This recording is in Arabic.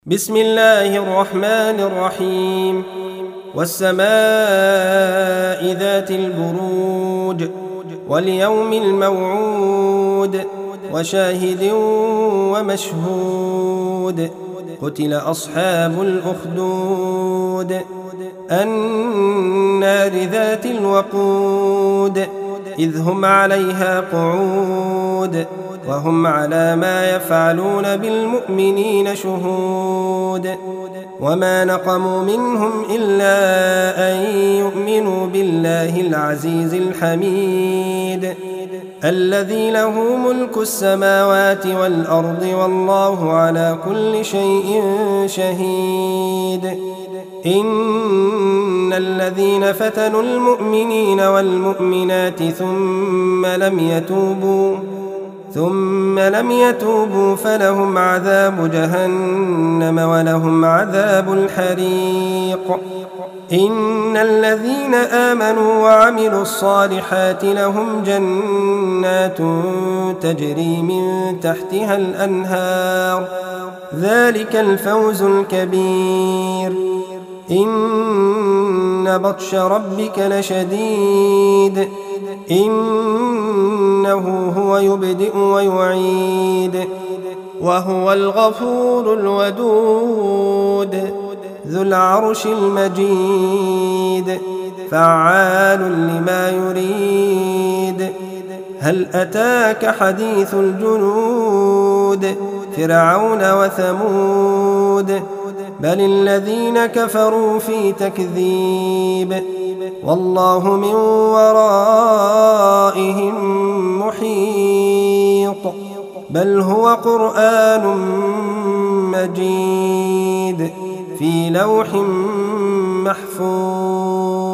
بسم الله الرحمن الرحيم. والسماء ذات البروج واليوم الموعود وشاهد ومشهود. قتل أصحاب الأخدود النار ذات الوقود إذ هم عليها قعود وهم على ما يفعلون بالمؤمنين شهود. وما نقموا منهم إلا أن يؤمنوا بالله العزيز الحميد الذي له ملك السماوات والأرض والله على كل شيء شهيد. إن الذين فتنوا المؤمنين والمؤمنات ثم لم يتوبوا فلهم عذاب جهنم ولهم عذاب الحريق. إن الذين آمنوا وعملوا الصالحات لهم جنات تجري من تحتها الأنهار ذلك الفوز الكبير. إن بطش ربك لشديد إنه هو يبدئ ويعيد وهو الغفور الودود ذو العرش المجيد فعال لما يريد. هل أتاك حديث الجنود فرعون وثمود بل الذين كفروا في تكذيب والله من ورائهم محيط. بل هو قرآن مجيد في لوح محفوظ.